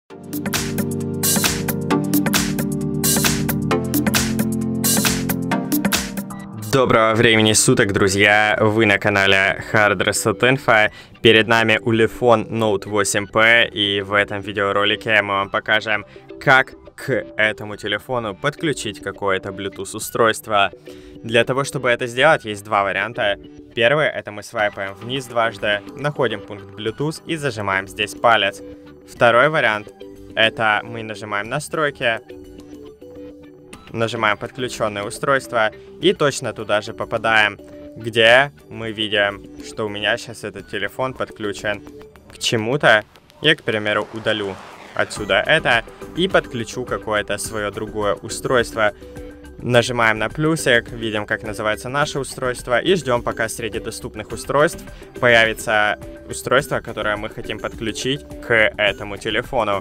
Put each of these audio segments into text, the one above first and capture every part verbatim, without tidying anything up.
Доброго времени суток, друзья! Вы на канале Hard Reset Info. Перед нами Ulefone Note восемь пэ, и в этом видеоролике мы вам покажем, как к этому телефону подключить какое-то Bluetooth устройство. Для того, чтобы это сделать, есть два варианта. Первый — это мы свайпаем вниз дважды, находим пункт Bluetooth и зажимаем здесь палец. Второй вариант — это мы нажимаем настройки, нажимаем подключенное устройство и точно туда же попадаем, где мы видим, что у меня сейчас этот телефон подключен к чему-то. Я, к примеру, удалю отсюда это и подключу какое-то свое другое устройство. Нажимаем на плюсик, видим, как называется наше устройство, и ждем, пока среди доступных устройств появится устройство, которое мы хотим подключить к этому телефону.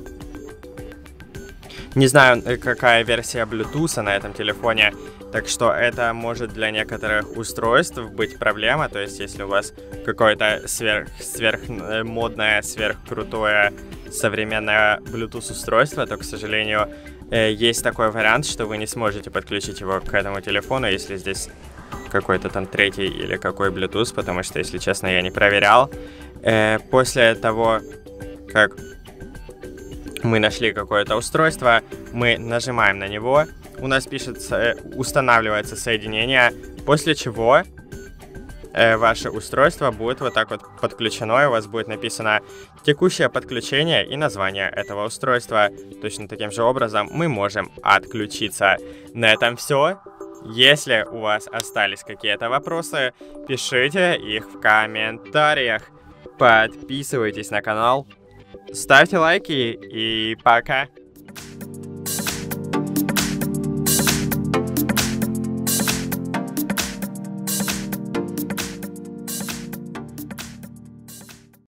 Не знаю, какая версия Bluetooth на этом телефоне, так что это может для некоторых устройств быть проблема. То есть, если у вас какое-то сверх, сверхмодное, сверхкрутое современное Bluetooth устройство, то, к сожалению, есть такой вариант, что вы не сможете подключить его к этому телефону, если здесь какой-то там третий или какой Bluetooth, потому что, если честно, я не проверял. После того, как мы нашли какое-то устройство, мы нажимаем на него, у нас пишется, устанавливается соединение, после чего э, ваше устройство будет вот так вот подключено, и у вас будет написано текущее подключение и название этого устройства. Точно таким же образом мы можем отключиться. На этом все. Если у вас остались какие-то вопросы, пишите их в комментариях. Подписывайтесь на канал. Ставьте лайки и пока!